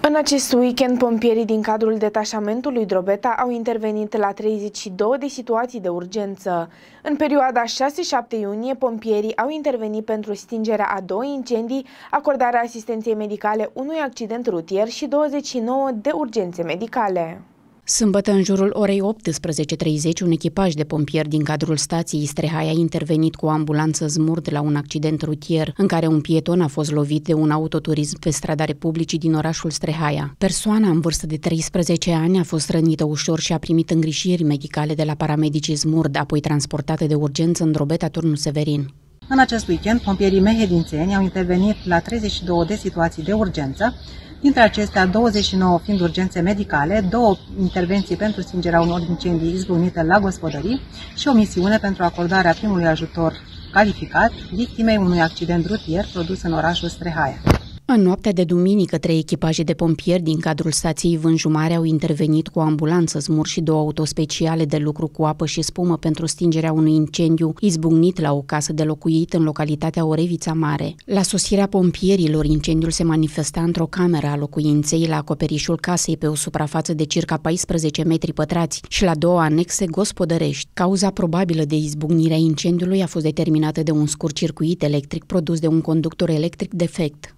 În acest weekend, pompierii din cadrul detașamentului Drobeta au intervenit la 32 de situații de urgență. În perioada 6-7 iunie, pompierii au intervenit pentru stingerea a 2 incendii, acordarea asistenței medicale unui accident rutier și 29 de urgențe medicale. Sâmbătă, în jurul orei 18:30, un echipaj de pompieri din cadrul stației Strehaia a intervenit cu o ambulanță Smurd la un accident rutier, în care un pieton a fost lovit de un autoturism pe strada Republicii din orașul Strehaia. Persoana în vârstă de 13 ani a fost rănită ușor și a primit îngrijiri medicale de la paramedicii Smurd, apoi transportată de urgență în Drobeta, Turnul Severin. În acest weekend, pompierii mehedințeni au intervenit la 32 de situații de urgență, dintre acestea 29 fiind urgențe medicale, 2 intervenții pentru stingerea unor incendii izbucnite la gospodării și o misiune pentru acordarea primului ajutor calificat victimei unui accident rutier produs în orașul Strehaia. În noaptea de duminică, 3 echipaje de pompieri din cadrul stației Vânju Mare au intervenit cu o ambulanță Smurd și 2 autospeciale de lucru cu apă și spumă pentru stingerea unui incendiu izbucnit la o casă de locuit în localitatea Orevița Mare. La sosirea pompierilor, incendiul se manifesta într-o cameră a locuinței la acoperișul casei pe o suprafață de circa 14 metri pătrați și la 2 anexe gospodărești. Cauza probabilă de izbucnire a incendiului a fost determinată de un scurt circuit electric produs de un conductor electric defect.